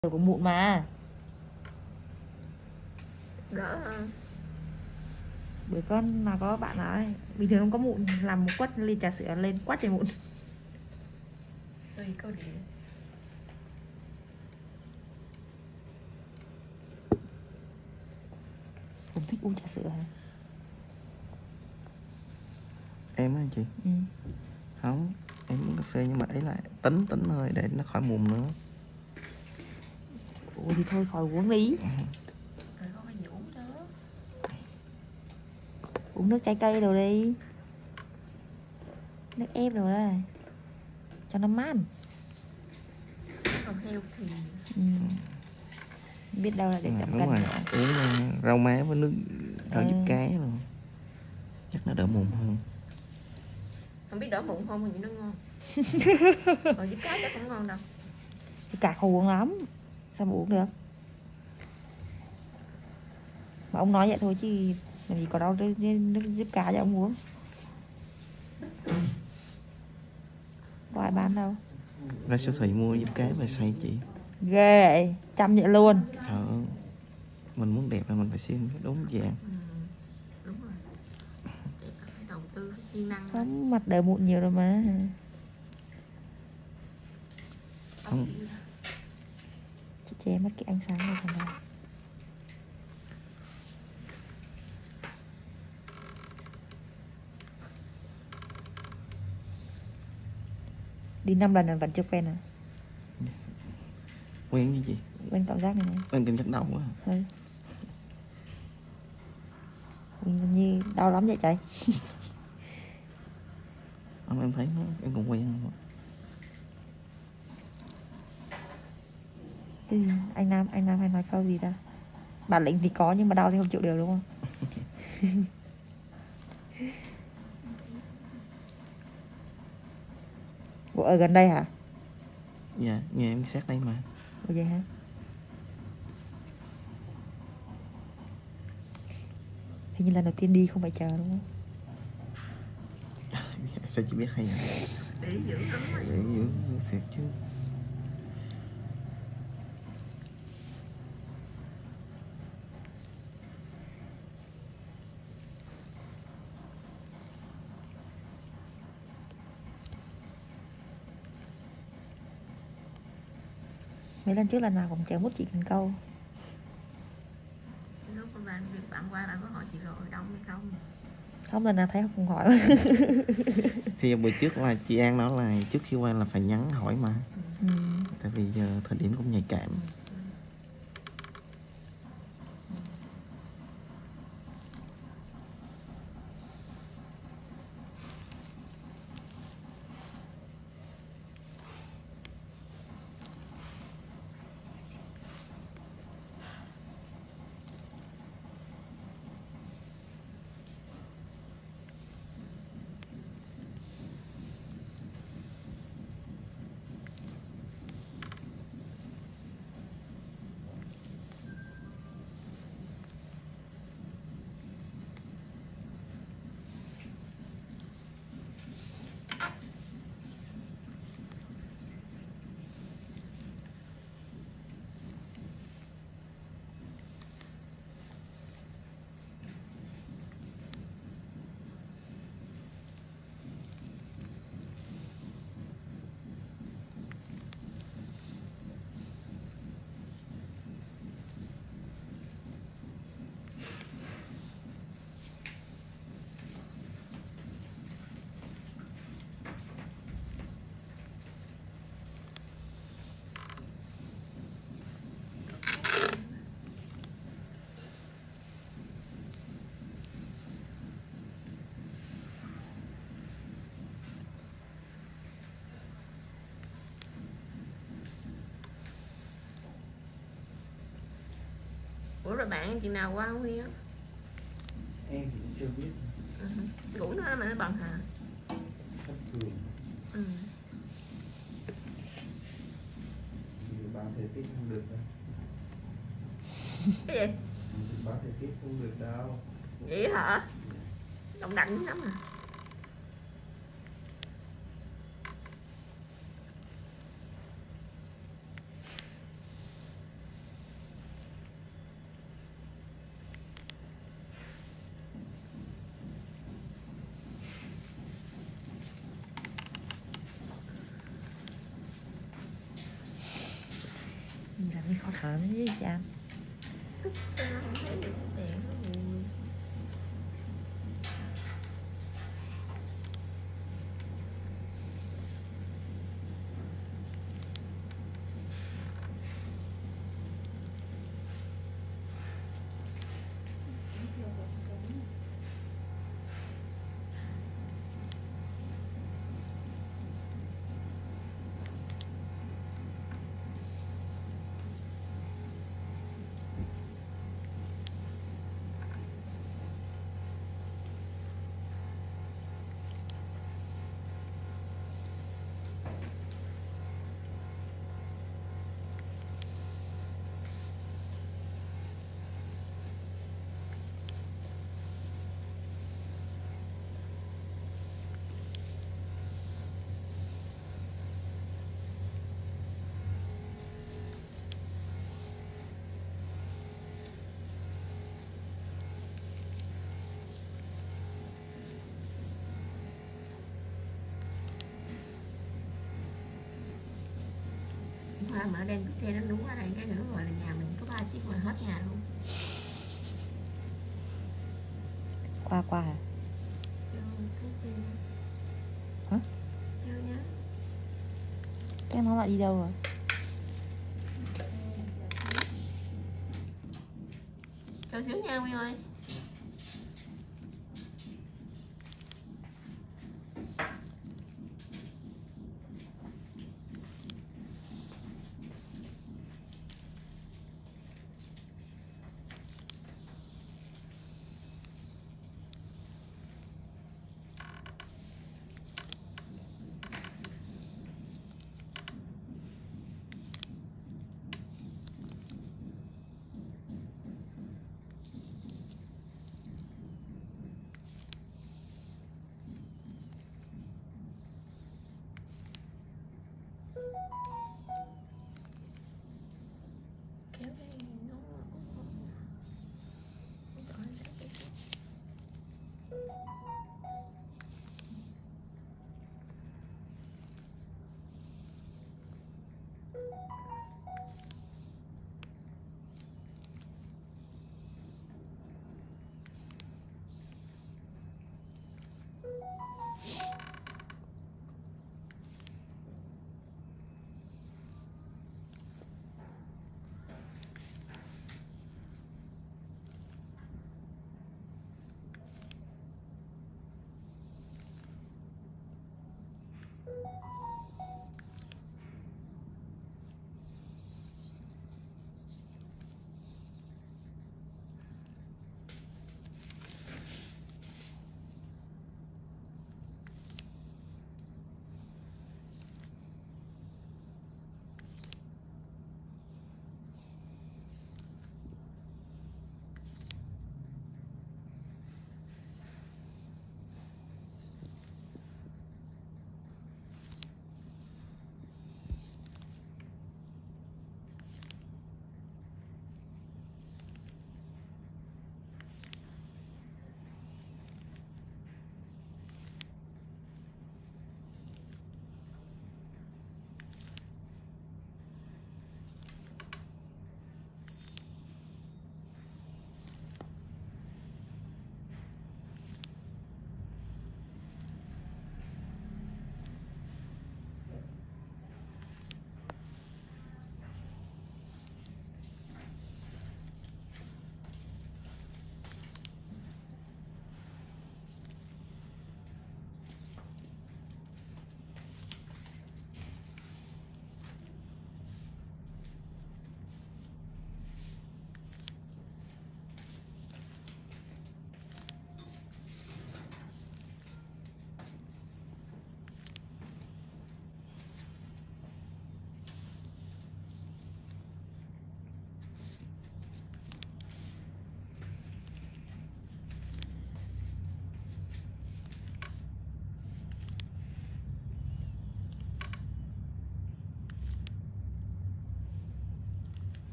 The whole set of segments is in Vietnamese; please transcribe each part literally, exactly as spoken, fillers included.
của mụn mà. Đỡ hơn. Bữa con mà có bạn nói bình thường không có mụn, làm một quất ly trà sữa lên quát cho mụn. Tùy cơ địa. Không thích uống trà sữa hả? Em á chị? Ừ. Không, em uống cà phê nhưng mà ấy là tính tính thôi để nó khỏi mụn nữa. Ủa thì thôi khỏi uống đi. Rồi không phải gì uống nữa. Uống nước trái cây rồi đi. Nước ép rồi đó. Cho nó mát. Còn heo thì Ừ. Biết đâu là để Ừ, giảm đúng cân rồi, nữa. uống uh, rau má với nước rau Ừ. diếp cá rồi chắc nó đỡ mụn hơn. không biết đỡ mụn không mà nhìn nó ngon. Còn với cá chắc cũng ngon đâu. Thì cả không uống lắm. Sao mà uống được? Mà ông nói vậy thôi chứ làm gì có đâu nước, nước diếp cá cho ông uống. Có ai bán đâu. Ra siêu thị mua diếp cá về xay chị. Ghê vậy, chăm vậy luôn. Trời ơi, mình muốn đẹp là mình phải xem đúng dạng. Ừ, đúng rồi. Đẹp là phải đầu tư, phải siêng năng. Không, mặt đỡ mụn nhiều rồi mà. Không. Chị che mất cái ánh sáng này còn đâu. Đi năm lần là vẫn chưa quen à? Quen như chị? Quen cảm giác này này. Quen cảm giác đau quá. Ừ. Như đau lắm vậy trời. Không, em thấy nó em cũng quen rồi. Ừ, anh Nam anh Nam hay nói câu gì ta? Bản lĩnh thì có nhưng mà đau thì không chịu được đúng không? Ủa, ở gần đây hả? Dạ, nhà em sát đây mà. Ủa vậy hả? Hình như lần đầu tiên đi không phải chờ đúng không? Sao chị biết hay vậy? Để giữ cứng mà. Để giữ thiệt chứ. Mấy lần trước lần nào cũng chờ mút chị cần câu. Lúc con bạn việc bạn qua bạn có hỏi chị rồi đông hay không? Không, lần nào thấy không hỏi. Thì bữa trước là chị An nói là trước khi qua là phải nhắn hỏi mà. Ừ. Tại vì giờ thời điểm cũng nhạy cảm. Ủa rồi bạn em chừng nào qua Huy á? Em thì cũng chưa biết. Ừ. Ngủ nó mà nó bằng hả? Thất thường. Ừ. Bán thời tiết không được đâu. Cái gì? Bán thời tiết không được đâu. Vậy hả? Động đạnh lắm à. Thì khó thở nó gì cha. Tức cho nó không thấy được cái tiền nó buồn. Hoa mở đem cái xe nó đúng ở đây cái nữa rồi là nhà mình có ba chiếc mà hết nhà luôn. Qua qua hả? Hả? Theo nhá. Chắc nó lại đi đâu rồi? Chờ xíu nha Nguyên ơi. Kéo cái nó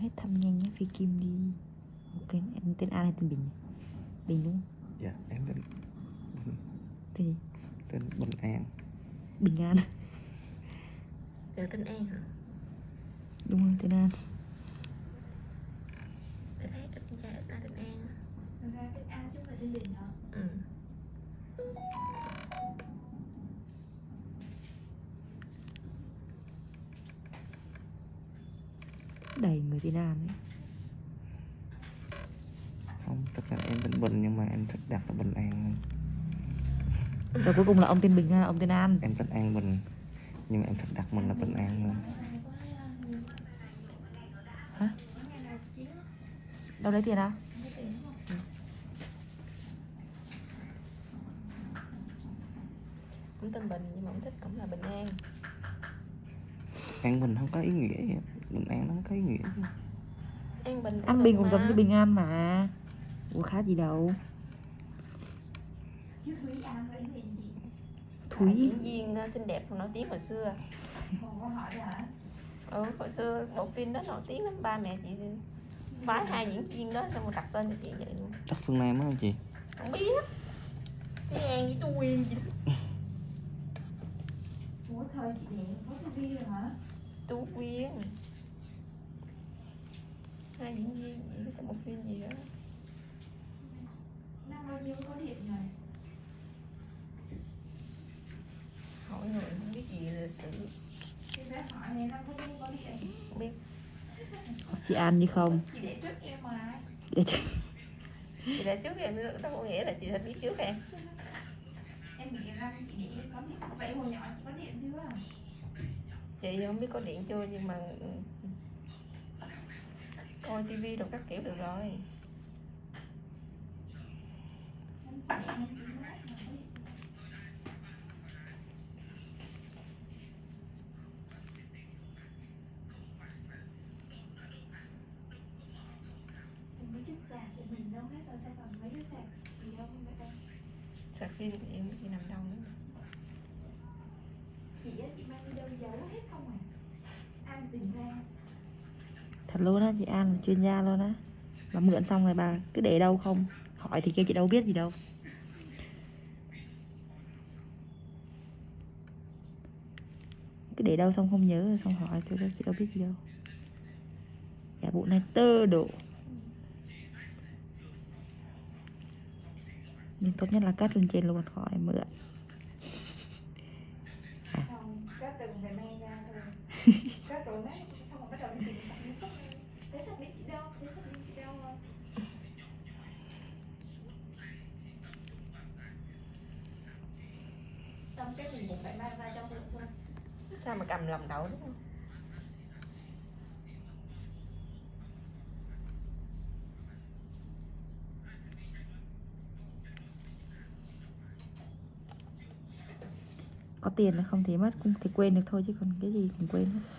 hết thăm nhanh nhé, Phi Kim đi. Ok, em tên An hay tên Bình? Bình đúng không? Dạ em tên Tên gì? tên Bình An. Bình An. Từ tên An hả? Đúng rồi, tên An. Để thấy ít con trai ít ai tên An. Thật ra tên A chứ không phải tên Bình hả? Ừ. Đầy người tên An ấy. Không, thực ra em tên Bình nhưng mà em thích đặt là Bình An hơn. Rồi cuối cùng là ông tên Bình hay là ông tên An? Em thích An Bình nhưng mà em thích đặt mình là Bình An hơn. Hả? Đâu lấy tiền à? Cũng tên Bình nhưng mà ông thích cũng là Bình An. An Bình không có ý nghĩa gì. Bình An nó không có ý nghĩa gì. An Bình An Bình cũng giống như Bình An mà. Ủa khác gì đâu. Chứ Thúy An với gì gì? Thúy. diễn viên uh, xinh đẹp nổi tiếng hồi xưa. Còn có hỏi hả? Ừ, hồi xưa bộ phim đó nổi tiếng lắm, ba mẹ chị phái hai diễn viên đó xong rồi đặt tên cho chị vậy luôn. Đất Phương Nam á chị. Không biết. Cái An với Tú Quyên gì đó. Ủa thời chị đẻ có Thu Vi rồi hả? Tú Quyên. Hai diễn viên gì đó trong một phim gì đó. Năm bao nhiêu có điện rồi? Hỏi người không biết gì lịch sử. Thì bé hỏi này năm bao nhiêu có điện? Không biết. Chị An như không? Chị để trước em mà. Để cho... Chị đã trước em đâu có nghĩa là chị sẽ biết trước em. Em nghĩ ra chị để em có điện. Vậy hồi nhỏ chị có điện chưa? Chị không biết có điện chưa nhưng mà coi tivi rồi các kiểu được rồi. Em chỉ để em chỉ nói là có điện. Mấy cái sạc của mình đâu hết rồi, sao còn mấy cái sạc gì đâu không vậy đây? Sạc phim thì em biết chị nằm đâu nữa. Chị á, chị mang đi đâu giấu hết không à? An tìm ra. Thật luôn á, chị An là chuyên gia luôn á. Bà mượn xong rồi bà cứ để đâu không? Hỏi thì kêu chị đâu biết gì đâu. Cứ để đâu xong không nhớ rồi xong hỏi kêu đâu chị đâu biết gì đâu. Dạ bộ này tơ độ. Nhưng tốt nhất là cắt lên trên luôn khỏi mượn. Không, các đừng phải mang ra thôi. Các rồi mát xong rồi bắt đầu đi tìm sẵn đi xuất. Thế sao biết chị đâu? Thế sao biết chị đâu rồi? Xong cái mình cũng phải mang ra trong bụng thôi. Sao mà cầm lòng đậu đúng không? Có tiền là không thể mất, cũng thể quên được thôi chứ còn cái gì cũng quên hết.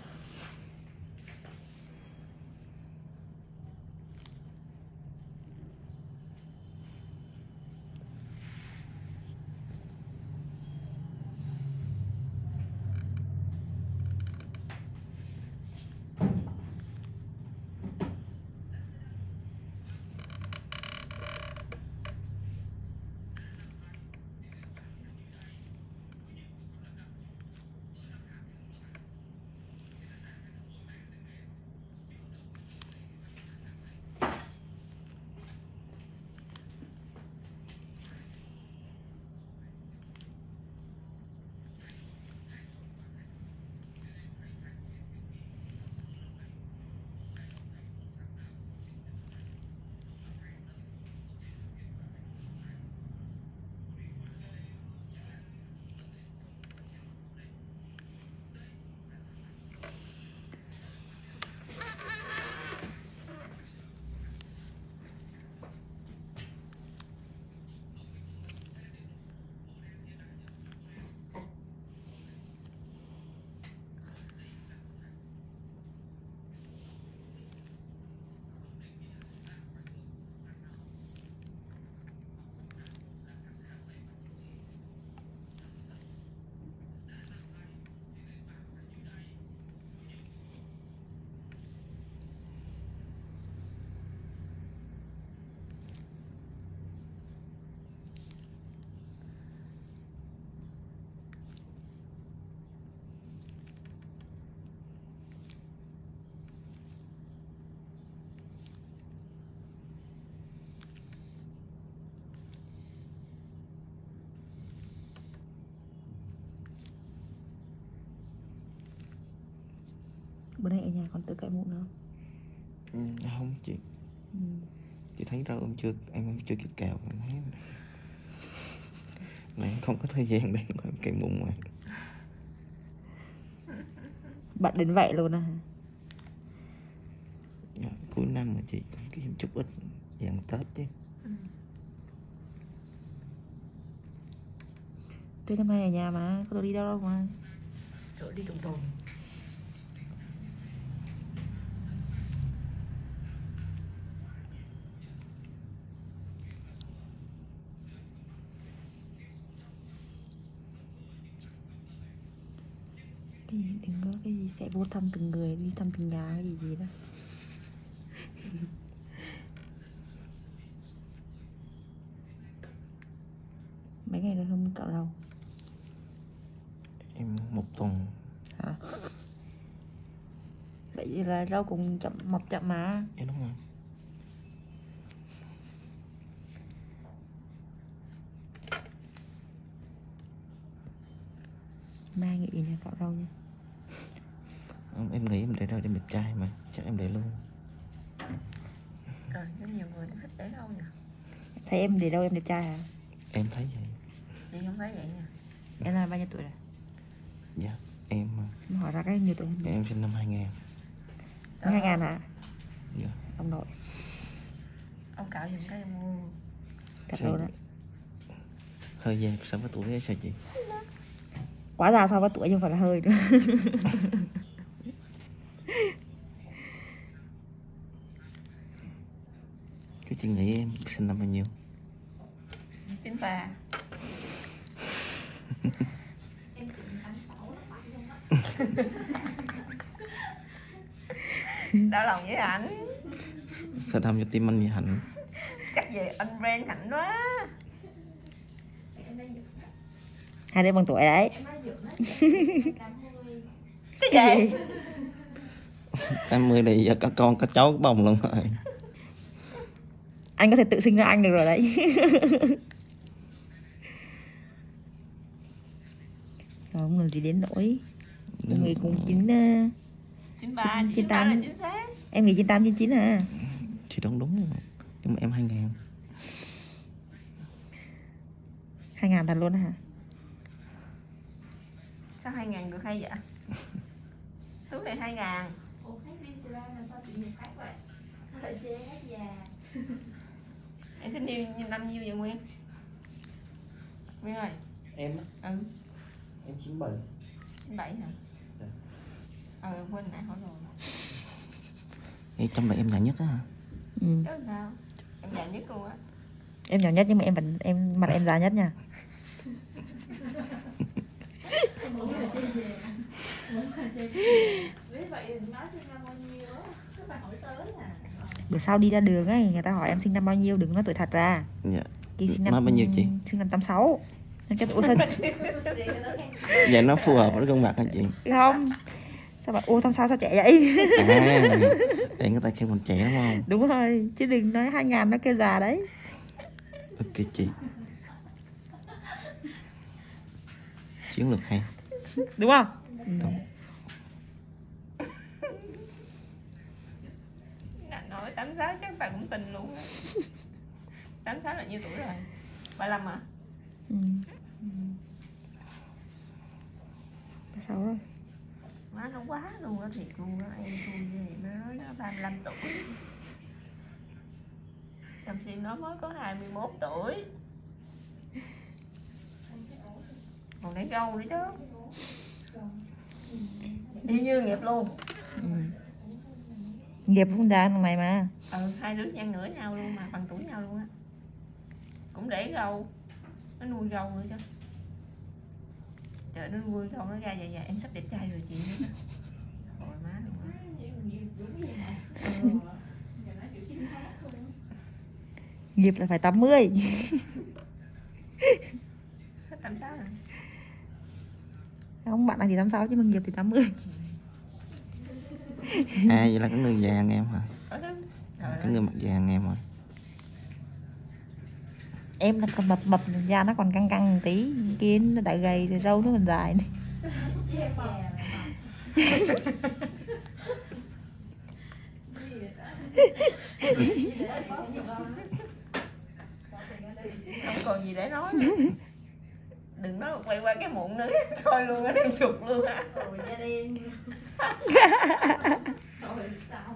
Bữa nay ở nhà còn tự cậy mụn không? Ừ, không chị. Ừ. Chị thấy rau em chưa, em em chưa kịp cạo em thấy này không có thời gian để em cậy mụn mà. Bận đến vậy luôn à? Dạ, cuối năm mà chị cũng kiếm chút ít dặn Tết chứ. Ừ. Tết năm nay ở nhà mà, có đâu đi đâu đâu mà. Rồi đi trùng trùng. Cái gì, đừng có cái gì sẽ vô thăm từng người, đi thăm từng nhà cái gì gì đó. Mấy ngày rồi không cạo râu Em một tuần. hả? Vậy là râu cũng chậm, mọc chậm mà. Dạ đúng rồi. Mai nghỉ nhà cạo râu nha. Không, em nghĩ em để rau để đẹp trai mà chắc em để luôn. Trời, có nhiều người thích để đâu nhỉ? Thấy em để đâu em đẹp trai hả? Em thấy vậy. Chị không thấy vậy nha. Em là bao nhiêu tuổi rồi? Dạ em Em hỏi ra cái nhiều tuổi hơn. em sinh năm hai nghìn. Năm hai ngàn hả? Dạ. Ông nội. Ông cạo giùm cái em mua. Thật Sao luôn á. vậy? Hơi già so với tuổi ấy sao chị? Quá già so với tuổi chứ không phải là hơi nữa. Chú chị nghĩ em sinh năm bao nhiêu? chín ba. Em cũng tám sáu là phải không á? Đau lòng với ảnh. Sao đâm cho tim anh vậy Hạnh? Chắc về anh brand Hạnh quá. Em đang dựng á. Hai đứa bằng tuổi đấy. Em đang dựng á. Em tám mươi. Cái gì? tám mươi thì giờ có con có cháu có bồng luôn rồi. Anh có thể tự sinh ra anh được rồi đấy. Không ngờ gì đến nỗi. Em nghĩ cũng chín uh, chín ba, Chín- chín ba chín là tám. chính xác. em nghĩ chín tám chín chín à. Chị đoán đúng rồi. Nhưng mà em hai nghìn. Hai ngàn thật luôn hả? Sao hai ngàn được hay vậy? Thứ này hai ngàn. Ủa khách Instagram là sao sự nghiệp khác vậy? Sao lại chê hết già? Em sinh nhiêu năm nhiêu vậy Nguyên? Nguyên ơi. Em Ừ. em chín bảy. chín bảy hả? Dạ. Ừ, quên nãy hỏi rồi. Em trong này em nhỏ nhất á hả? Ừ. Chứ sao? Em già nhất luôn á. Em nhỏ nhất nhưng mà em vẫn em mặt em già nhất nha. Biết vậy nói sinh năm bao nhiêu á? Các bạn hỏi tới à? Bữa sau đi ra đường ấy người ta hỏi em sinh năm bao nhiêu, đừng nói tuổi thật ra. Dạ. Chị sinh năm Nói bao nhiêu chị? Sinh năm tám sáu. Nên cái ủa sao Dạ nó phù hợp với gương mặt hả chị? không? Sao bạn ô tám sáu sao trẻ vậy? À, để người ta kêu mình trẻ đúng không? Đúng rồi, chứ đừng nói hai ngàn nó kêu già đấy. Ok chị. Chiến lược hay. Đúng không? Đúng. Nói tám sáu chắc bà cũng tin luôn á. tám sáu là nhiêu tuổi rồi? ba mươi lăm hả? Ừ. ba sáu rồi. Má nó quá luôn á, thiệt luôn á. Em tôi gì nó nói nó ba mươi lăm tuổi. Chồng xin nó mới có hai mươi mốt tuổi. Còn để râu nữa chứ. Y như nghiệp luôn. Ừ. Nghiệp cũng già thằng này mà. Ừ, hai đứa ngang ngửa nhau luôn mà, bằng tuổi nhau luôn á. Cũng để râu. Nó nuôi râu nữa chứ. Trời, nó nuôi râu nó ra dài dài. Em sắp đẹp trai rồi chị nữa. Rồi má luôn á. Nghiệp là phải tám mươi. Hết tám sáu rồi. Không, bạn này thì tám sáu chứ mà nghiệp thì tám mươi. À vậy là cái người già em hả? Ở đó. Cái người mặt già em rồi. Em là còn mập mập, da nó còn căng căng một tí, kia nó đã gầy rồi râu nó còn dài này. Không còn gì để nói nữa. Đừng nói quay qua cái mụn nữa. Thôi luôn á, đem chụp luôn á. Rồi gia đình. Rồi sao?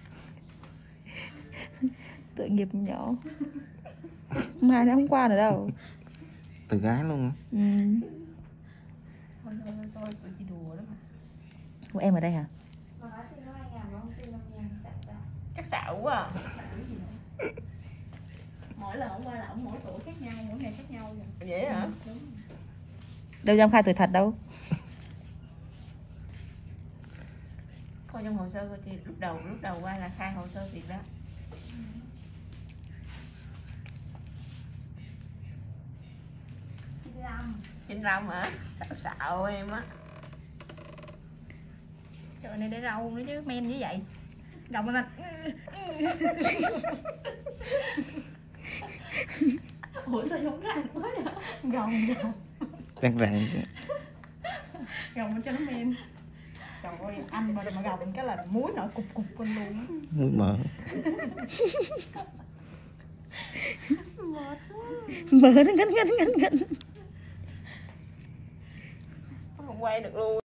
Tội nghiệp nhỏ. Mai nó không qua nữa đâu. Từ gái luôn á. Ừ. Thôi thôi thôi, thôi tụi chị đùa đó mà. Ủa, em ở đây hả? Mà nói xin nó hai ngàn mà không xin năm ngàn sạch ra. Chắc xạo quá à. Mỗi lần ông qua là ông mỗi tuổi khác nhau, mỗi ngày khác nhau rồi. Vậy hả? Đúng. Đâu dám khai tuổi thật đâu. Coi trong hồ sơ của chị lúc đầu lúc đầu qua là khai hồ sơ thiệt đó. chín lăm. chín lăm hả? Xạo xạo em á. Trời này để râu nữa chứ, men như vậy. Gọng lên anh. Ủa sao giống răng quá vậy? Gọng gọng. Đang rạng chứ. Gọng lên cho nó men. Trời ơi, anh mà mà gọng cái là muối nổi cục cục con luôn á. Mũi mở. Mở nó ngân ngân ngân ngân. Không quay được luôn.